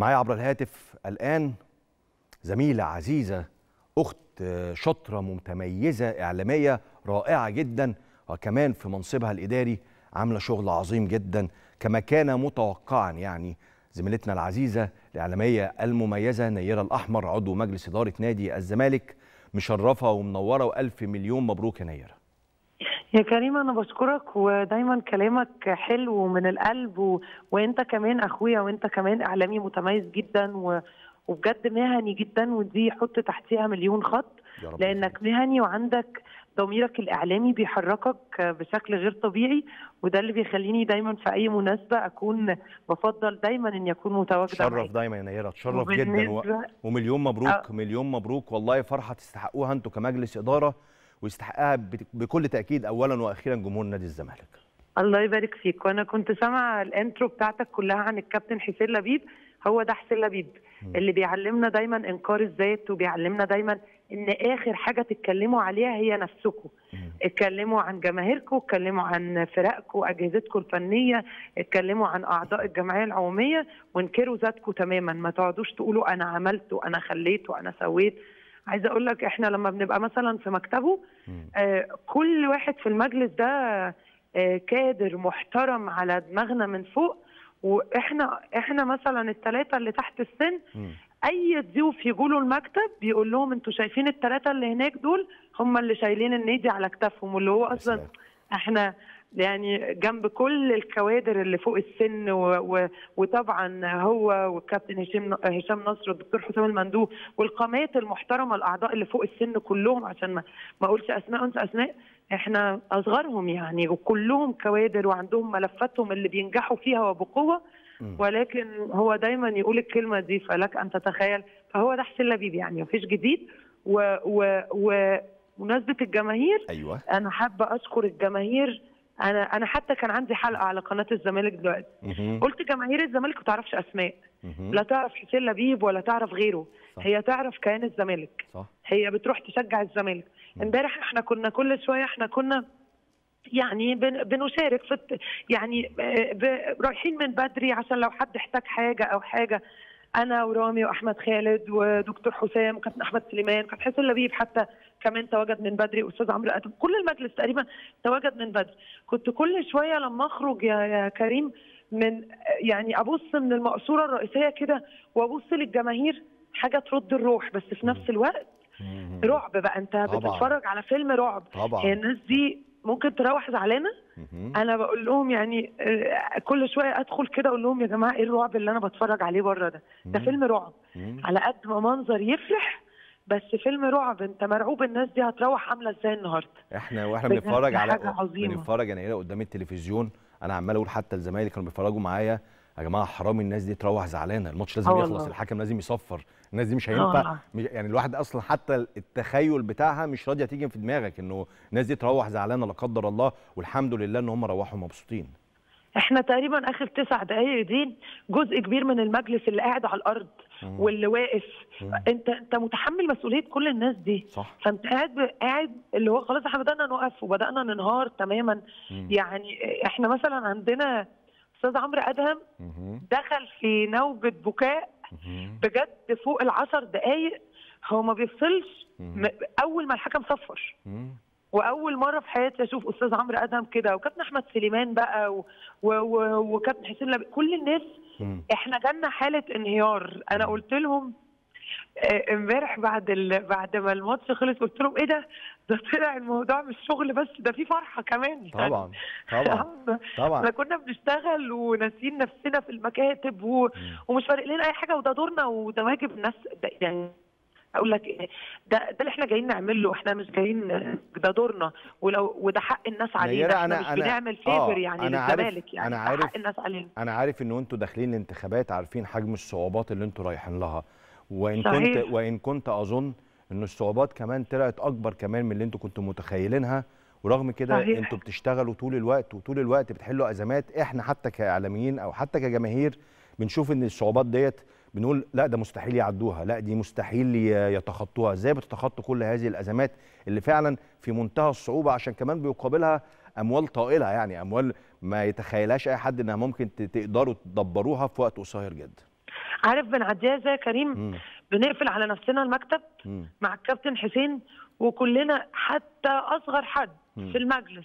معايا عبر الهاتف الآن زميلة عزيزة، أخت شاطرة متميزة إعلامية رائعة جدا، وكمان في منصبها الإداري عاملة شغل عظيم جدا كما كان متوقعا. يعني زميلتنا العزيزة الإعلامية المميزة نيرة الأحمر، عضو مجلس إدارة نادي الزمالك، مشرفة ومنورة، وألف مليون مبروك يا نيرة. يا كريم أنا بشكرك، ودايما كلامك حلو من القلب وأنت كمان أخويا، وأنت كمان إعلامي متميز جدا وبجد مهني جدا، ودي حط تحتيها مليون خط، لأنك مهني وعندك ضميرك الإعلامي بيحركك بشكل غير طبيعي، وده اللي بيخليني دايما في أي مناسبة أكون بفضل دايما إن يكون متواجدة. تشرف دايما يا نيرة، تشرف جدا ومليون مبروك. مليون مبروك والله، فرحة تستحقوها أنتوا كمجلس إدارة، ويستحقها بكل تأكيد أولا وأخيرا جمهور نادي الزمالك. الله يبارك فيك. وأنا كنت سامعة الانترو بتاعتك كلها عن الكابتن حسين لبيب. هو ده حسين لبيب اللي بيعلمنا دايما إنكار الذات، وبيعلمنا دايما إن آخر حاجة تتكلموا عليها هي نفسكم. اتكلموا عن جماهيركم، اتكلموا عن فرقكم وأجهزتكم الفنية، اتكلموا عن أعضاء الجمعية العمومية، وانكروا ذاتكم تماما. ما تقعدوش تقولوا أنا عملت وأنا خليت وأنا سويت. عايزه اقول لك احنا لما بنبقى مثلا في مكتبه كل واحد في المجلس ده كادر محترم على دماغنا من فوق، واحنا مثلا الثلاثه اللي تحت السن اي ضيوف يجوا له المكتب بيقول لهم انتوا شايفين الثلاثه اللي هناك دول هم اللي شايلين النادي على كتافهم، واللي هو اصلا احنا يعني جنب كل الكوادر اللي فوق السن وطبعا هو والكابتن هشام نصر والدكتور حسام المندوب والقامات المحترمه الاعضاء اللي فوق السن كلهم، عشان ما اقولش اسماء وانسى اسماء، احنا اصغرهم يعني، وكلهم كوادر وعندهم ملفاتهم اللي بينجحوا فيها وبقوه. ولكن هو دايما يقول الكلمه دي فلك ان تتخيل. فهو ده حسين لبيب، يعني مفيش جديد. ومناسبه الجماهير، أيوة. انا حابه اشكر الجماهير. انا حتى كان عندي حلقه على قناه الزمالك دلوقتي، قلت جماهير الزمالك ما تعرفش اسماء، لا تعرف حسين لبيب ولا تعرف غيره، صح. هي تعرف كيان الزمالك، صح. هي بتروح تشجع الزمالك. امبارح احنا كنا كل شويه يعني بنشارك في يعني رايحين من بدري عشان لو حد احتاج حاجه او حاجه. انا ورامي واحمد خالد ودكتور حسام وكابتن احمد سليمان، كابتن حسين لبيب حتى كمان تواجد من بدري، استاذ عمرو ادم، كل المجلس تقريبا تواجد من بدري. كنت كل شويه لما اخرج يا كريم من يعني ابص من المقصوره الرئيسيه كده وابص للجماهير، حاجه ترد الروح، بس في نفس الوقت رعب بقى. انت بتتفرج على فيلم رعب. هي الناس دي ممكن تروح زعلانه. انا بقول لهم يعني كل شويه ادخل كده اقول لهم يا جماعه ايه الرعب اللي انا بتفرج عليه بره ده؟ ده فيلم رعب. على قد ما منظر يفرح، بس فيلم رعب. انت مرعوب الناس دي هتروح عامله ازاي النهارده. واحنا بنتفرج على بنتفرج انا قدام التلفزيون، انا عمال اقول حتى الزمالك كانوا بيتفرجوا معايا يا جماعه حرام الناس دي تروح زعلانه، الماتش لازم يخلص، الحكم لازم يصفر، الناس دي مش هينفع. يعني الواحد اصلا حتى التخيل بتاعها مش راضيه تيجي في دماغك انه الناس دي تروح زعلانه لا قدر الله، والحمد لله ان هم روحوا مبسوطين. احنا تقريبا اخر 9 دقائق دي جزء كبير من المجلس اللي قاعد على الارض واللي واقف. انت متحمل مسؤوليه كل الناس دي، صح. فانت قاعد اللي هو خلاص احنا بدانا نقف وبدانا ننهار تماما. يعني احنا مثلا عندنا استاذ عمرو ادهم دخل في نوبه بكاء بجد فوق ال10 دقائق، هو ما بيفصلش اول ما الحكم صفر. واول مره في حياتي اشوف استاذ عمرو ادهم كده، وكابتن احمد سليمان بقى وكابتن حسين لبيب، كل الناس احنا جالنا حاله انهيار. انا قلت لهم امبارح بعد ما الماتش خلص، قلت لهم ايه ده طلع الموضوع مش شغل بس، ده في فرحه كمان. طبعا احنا كنا بنشتغل وناسين نفسنا في المكاتب ومش فارق لنا اي حاجه، وده دورنا وده واجب الناس. يعني اقول لك ايه، ده اللي احنا جايين نعمله، احنا مش جايين، ده دورنا وده حق الناس علينا. احنا مش بنعمل فيفر يعني للزمالك، يعني ده حق الناس علينا. انا عارف ان انتوا داخلين الانتخابات عارفين حجم الصعوبات اللي انتوا رايحين لها، وان كنت اظن ان الصعوبات كمان طلعت اكبر كمان من اللي انتوا كنتوا متخيلينها، ورغم كده انتوا بتشتغلوا طول الوقت وطول الوقت بتحلوا ازمات. احنا حتى كاعلاميين او حتى كجماهير بنشوف ان الصعوبات ديت بنقول لا ده مستحيل يعدوها، لا دي مستحيل يتخطوها. ازاي بتتخطوا كل هذه الازمات اللي فعلا في منتهى الصعوبه، عشان كمان بيقابلها اموال طائله، يعني اموال ما يتخيلهاش اي حد انها ممكن تقدروا تدبروها في وقت قصير جدا. عارف بنعديها ازاي يا كريم؟ بنقفل على نفسنا المكتب مع الكابتن حسين، وكلنا حتى اصغر حد في المجلس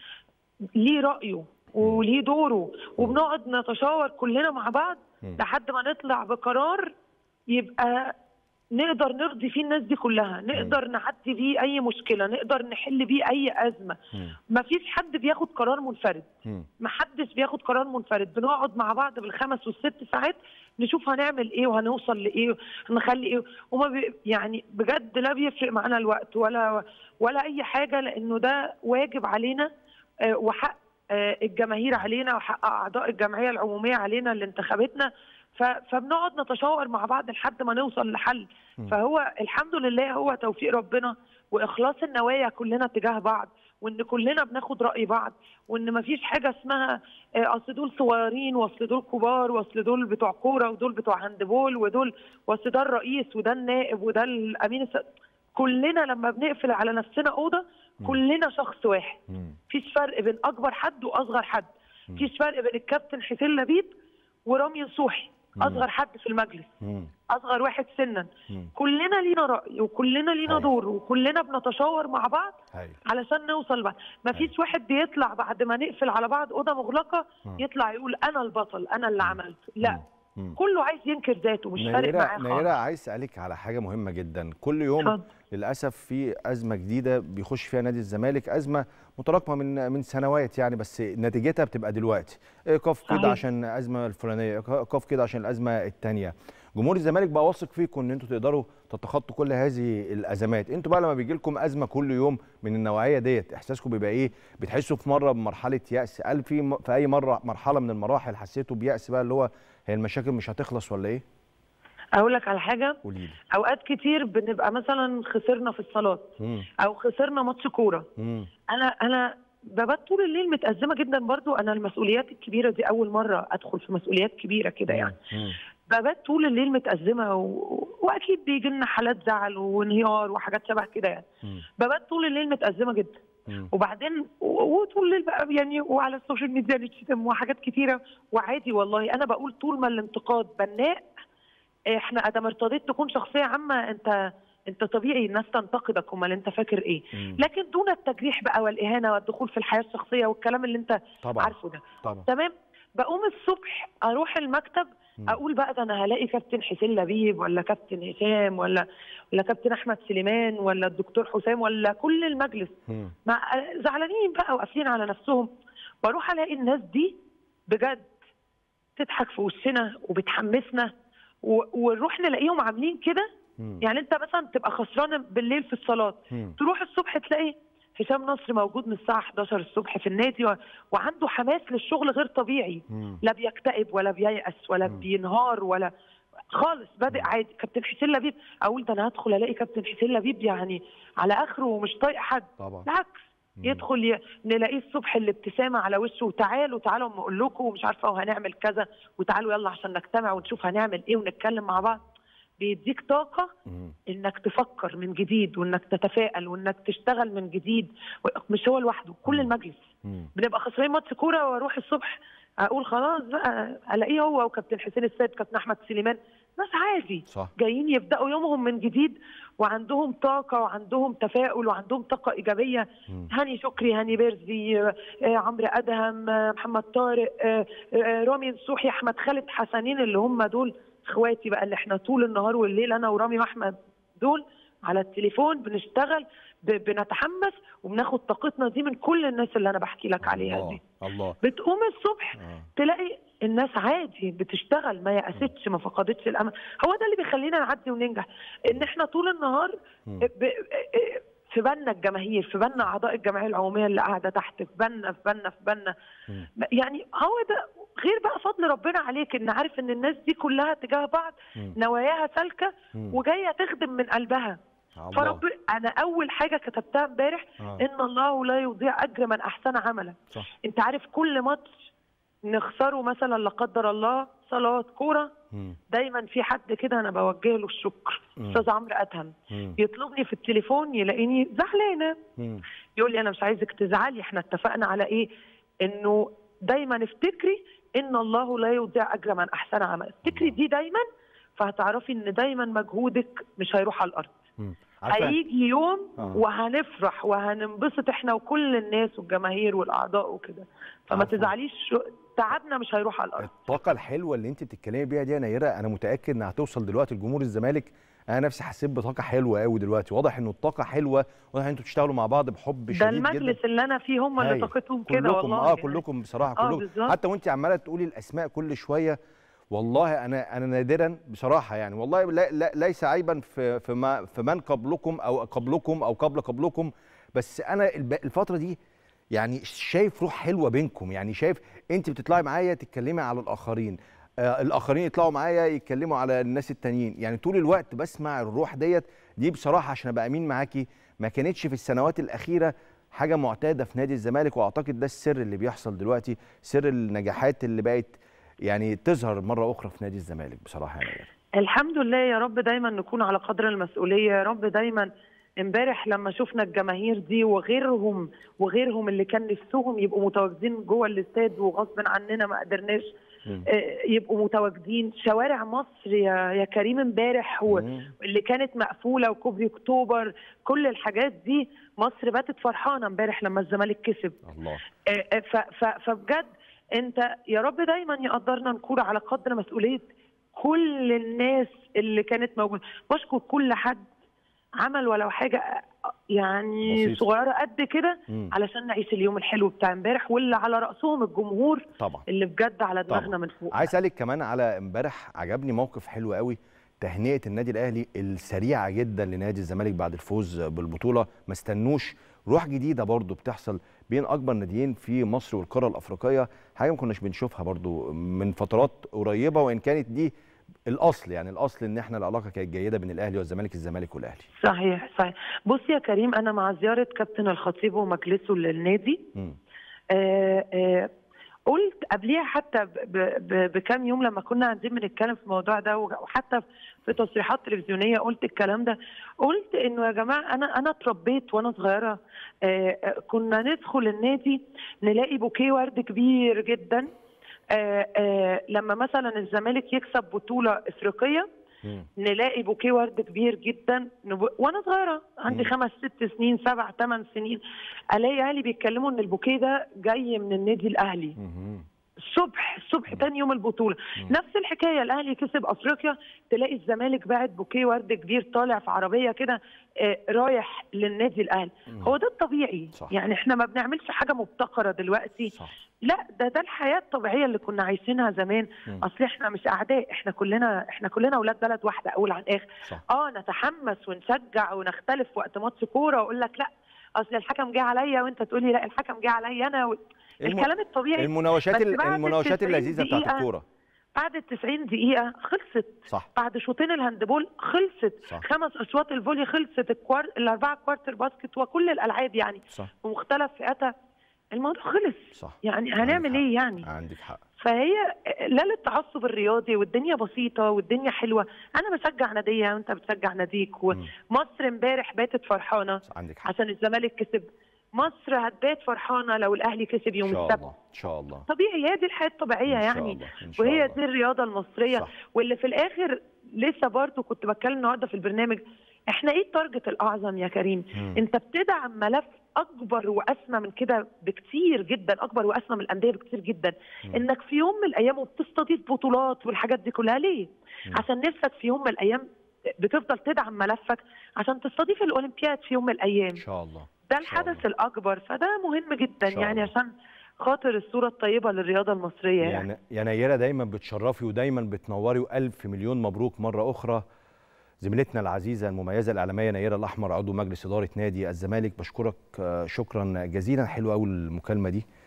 ليه رايه وليه دوره، وبنقعد نتشاور كلنا مع بعض لحد ما نطلع بقرار يبقى نقدر نرضي فيه الناس دي كلها، نقدر نعدي بيه اي مشكله، نقدر نحل بيه اي ازمه. مفيش حد بياخد قرار منفرد، محدش بياخد قرار منفرد. بنقعد مع بعض بال5 وال6 ساعات نشوف هنعمل ايه وهنوصل لايه، هنخلي ايه. يعني بجد لا بيفرق معانا الوقت ولا اي حاجه، لانه ده واجب علينا وحق الجماهير علينا وحق اعضاء الجمعيه العموميه علينا اللي انتخبتنا. فبنقعد نتشاور مع بعض لحد ما نوصل لحل. فهو الحمد لله هو توفيق ربنا واخلاص النوايا كلنا تجاه بعض، وان كلنا بناخد راي بعض، وان مفيش حاجه اسمها اصل دول صغيرين واصل دول كبار واصل دول بتوع كوره ودول بتوع هاندبول ودول واصل ده الرئيس وده النائب وده الامين. كلنا لما بنقفل على نفسنا اوضه كلنا شخص واحد. مفيش فرق بين اكبر حد واصغر حد، مفيش فرق بين الكابتن حسين لبيب ورامي نصوحي اصغر حد في المجلس، اصغر واحد سنا. كلنا لينا راي وكلنا لينا دور وكلنا بنتشاور مع بعض علشان نوصل لبعض. مفيش واحد بيطلع بعد ما نقفل على بعض اوضه مغلقه يطلع يقول انا البطل انا اللي عملت، لا. كله عايز ينكر ذاته، مش فارق معاه خالص. نيرة، عايز اسالك على حاجه مهمه جدا. كل يوم للاسف في ازمه جديده بيخش فيها نادي الزمالك، ازمه متراكمه من سنوات يعني، بس نتيجتها بتبقى دلوقتي ايقاف كده عشان الازمه الفلانيه، ايقاف كده عشان الازمه الثانيه. جمهور الزمالك بقى واثق فيكم ان انتوا تقدروا تتخطوا كل هذه الازمات. انتوا بقى لما بيجي لكم ازمه كل يوم من النوعيه ديت، احساسكم بيبقى ايه؟ بتحسوا في مره بمرحله يأس؟ هل في اي مرحله من المراحل حسيتوا بيأس بقى، اللي هو هي المشاكل مش هتخلص ولا ايه؟ اقول لك على حاجه، قوليلي. اوقات كتير بنبقى مثلا خسرنا في الصالات او خسرنا ماتش كوره، انا ببات طول الليل متأزمه جدا. برضو انا المسؤوليات الكبيره دي اول مره ادخل في مسؤوليات كبيره كده يعني. ببات طول الليل متأزمه واكيد بيجي لنا حالات زعل وانهيار وحاجات شبه كده يعني. ببات طول الليل متأزمه جدا. وبعدين وطول الليل بقى يعني وعلى السوشيال ميديا نتشتم وحاجات كتيره، وعادي والله. انا بقول طول ما الانتقاد بناء، احنا ادام ارتضيت تكون شخصيه عامه انت طبيعي الناس تنتقدك، امال انت فاكر ايه؟ لكن دون التجريح بقى والاهانه والدخول في الحياه الشخصيه والكلام اللي انت طبعًا عارفه ده. طبعًا. تمام. بقوم الصبح اروح المكتب اقول بقى ده انا هلاقي كابتن حسين لبيب ولا كابتن هشام ولا كابتن احمد سليمان ولا الدكتور حسام ولا كل المجلس زعلانين بقى وقافلين على نفسهم. واروح الاقي الناس دي بجد تضحك في وشنا وبتحمسنا، ونروح نلاقيهم عاملين كده. يعني انت مثلا تبقى خسران بالليل في الصالات، تروح الصبح تلاقي هشام نصر موجود من الساعه 11 الصبح في النادي وعنده حماس للشغل غير طبيعي. لا بيكتئب ولا بييأس ولا بينهار ولا خالص، بادئ عادي. كابتن حسين لبيب اقول ده انا هدخل الاقي كابتن حسين لبيب يعني على اخره ومش طايق حد. بالعكس، يدخل نلاقيه الصبح الابتسامه على وشه، وتعالوا اما اقول لكم ومش عارفه وهنعمل كذا، وتعالوا يلا عشان نجتمع ونشوف هنعمل ايه ونتكلم مع بعض. بيديك طاقه انك تفكر من جديد وانك تتفائل وانك تشتغل من جديد. مش هو لوحده، كل المجلس. بنبقى خسرانين ماتش كوره واروح الصبح اقول خلاص بقى، الاقيه هو وكابتن حسين السيد كابتن احمد سليمان ناس عادي صح. جايين يبداوا يومهم من جديد وعندهم طاقه وعندهم تفاؤل وعندهم طاقه ايجابيه. هاني شكري، هاني بيرزي، عمرو ادهم، محمد طارق، رامي نصوحي، احمد خالد حسنين، اللي هم دول اخواتي بقى اللي احنا طول النهار والليل انا ورامي واحمد دول على التليفون بنشتغل، بنتحمس وبناخد طاقتنا دي من كل الناس اللي انا بحكي لك عليها دي. الله. بتقوم الصبح تلاقي الناس عادي بتشتغل، ما يأستش، ما فقدتش الامل. هو ده اللي بيخلينا نعدي وننجح، ان احنا طول النهار في بالنا الجماهير، في بالنا اعضاء الجمعيه العموميه اللي قاعده تحت، في بالنا يعني. هو ده غير بقى فضل ربنا عليك، ان عارف ان الناس دي كلها تجاه بعض نواياها سالكه وجايه تخدم من قلبها. فرب انا اول حاجه كتبتها امبارح ان الله لا يضيع اجر من احسن عملا. انت عارف كل ماتش نخسره مثلا لا قدر الله صالات كوره، دايما في حد كده انا بوجه له الشكر، استاذ عمرو ادهم، يطلبني في التليفون يلاقيني زعلانه، يقول لي انا مش عايزك تزعلي، احنا اتفقنا على ايه؟ انه دايما افتكري ان الله لا يضيع اجر من احسن عمل. افتكري دي دايما، فهتعرفي ان دايما مجهودك مش هيروح على الارض. هيجي يوم وهنفرح وهننبسط احنا وكل الناس والجماهير والاعضاء وكده، فما تزعليش، تعبنا مش هيروح على الارض. الطاقه الحلوه اللي انت بتتكلمي بيها دي يا نيره، انا متاكد انها هتوصل دلوقتي لجمهور الزمالك. انا نفسي حسيت بطاقه حلوه قوي دلوقتي، واضح انه الطاقه حلوه، واضح ان انتوا بتشتغلوا مع بعض بحب شديد جدا. ده المجلس اللي انا فيه هم اللي طاقتهم كده والله. كلكم بصراحه كلكم، حتى وانت عماله تقولي الاسماء كل شويه. والله انا نادرا بصراحه يعني، والله لا ليس عيبا في من قبلكم او قبلكم، بس انا الفتره دي يعني شايف روح حلوه بينكم، يعني شايف انت بتطلعي معايا تتكلمي على الاخرين، الاخرين يطلعوا معايا يتكلموا على الناس التانيين، يعني طول الوقت بسمع الروح دي بصراحه. عشان ابقى امين معاكي، ما كانتش في السنوات الاخيره حاجه معتاده في نادي الزمالك، واعتقد ده السر اللي بيحصل دلوقتي، سر النجاحات اللي بقت يعني تظهر مره اخرى في نادي الزمالك بصراحه يا نيره. الحمد لله، يا رب دايما نكون على قدر المسؤوليه، يا رب دايما. امبارح لما شفنا الجماهير دي وغيرهم اللي كان نفسهم يبقوا متواجدين جوه الاستاد وغصب عننا ما قدرناش يبقوا متواجدين، شوارع مصر يا كريم امبارح واللي كانت مقفوله وكوبري اكتوبر، كل الحاجات دي مصر باتت فرحانه امبارح لما الزمالك كسب. الله. فبجد انت يا رب دايما يقدرنا نكون على قدر مسؤوليه كل الناس اللي كانت موجوده. بشكر كل حد عمل ولو حاجه يعني بسيط. صغيره قد كده علشان نعيش اليوم الحلو بتاع امبارح، واللي على راسهم الجمهور طبعا اللي بجد على دماغنا من فوق. عايز اسالك كمان على امبارح، عجبني موقف حلو قوي، تهنئه النادي الاهلي السريعه جدا لنادي الزمالك بعد الفوز بالبطوله، ما استنوش، روح جديده برضو بتحصل بين اكبر ناديين في مصر والقاره الافريقيه، حاجه ما كناش بنشوفها برضو من فترات قريبه، وان كانت دي الاصل، يعني الاصل ان احنا العلاقه كانت جيده بين الاهلي والزمالك، الزمالك والاهلي. صحيح. بص يا كريم، انا مع زياره كابتن الخطيب ومجلسه للنادي قلت قبليها حتى بكام يوم لما كنا قاعدين بنتكلم في الموضوع ده، وحتى في تصريحات تلفزيونيه قلت الكلام ده، قلت انه يا جماعه انا اتربيت وانا صغيره، كنا ندخل النادي نلاقي بوكيه ورد كبير جدا، لما مثلا الزمالك يكسب بطوله افريقيه نلاقي بوكيه ورد كبير جدا، وانا صغيره عندي 5 6 سنين 7 8 سنين، الاقي اهلي بيتكلموا ان البوكيه ده جاي من النادي الاهلي. الصبح تاني يوم البطوله نفس الحكايه، الاهلي كسب افريقيا تلاقي الزمالك باعت بوكيه ورد كبير طالع في عربيه كده رايح للنادي الاهلي. هو ده الطبيعي. صح. يعني احنا ما بنعملش حاجه مبتكره دلوقتي. صح. لا، ده الحياه الطبيعيه اللي كنا عايشينها زمان. اصل احنا مش اعداء، احنا كلنا اولاد بلد واحده اول عن اخر. نتحمس ونشجع ونختلف وقت ماتش كوره واقول لك لا اصل الحكم جه عليا، وانت تقولي لا الحكم جه عليا انا الكلام الطبيعي، المناوشات اللذيذه بتاعت الكوره. بعد 90 دقيقة خلصت. صح. بعد شوطين الهاندبول خلصت. صح. 5 أشواط الفولي خلصت، ال4 كوارتر باسكت وكل الألعاب يعني. صح. ومختلف فئاتها، الموضوع خلص. صح. يعني هنعمل ايه يعني؟ عندك حق. فهي لا للتعصب الرياضي، والدنيا بسيطة والدنيا حلوة. أنا بشجع نادية وأنت بتشجع ناديك، ومصر امبارح باتت فرحانة عشان الزمالك كسب. مصر هتبات فرحانه لو الاهلي كسب يوم السبت. ان شاء الله. طبيعي، هي دي الحياه الطبيعيه يعني، وهي دي الرياضه المصريه. صح. واللي في الاخر لسه برضه كنت بتكلم النهارده في البرنامج، احنا ايه التارجت الاعظم يا كريم؟ انت بتدعم ملف اكبر واسمى من كده بكتير جدا، اكبر واسمى من الانديه بكتير جدا، انك في يوم من الايام وبتستضيف بطولات والحاجات دي كلها ليه؟ عشان نفسك في يوم من الايام بتفضل تدعم ملفك عشان تستضيف الاولمبياد في يوم من الايام. ان شاء الله. ده الحدث الأكبر، فده مهم جدا يعني عشان خاطر الصورة الطيبة للرياضة المصرية يعني. يا نيرة دايما بتشرفي ودايما بتنوري، وألف مليون مبروك مرة أخرى زميلتنا العزيزة المميزة الإعلامية نيرة الأحمر، عضو مجلس إدارة نادي الزمالك. بشكرك شكرا جزيلا، حلوة أوي المكالمة دي.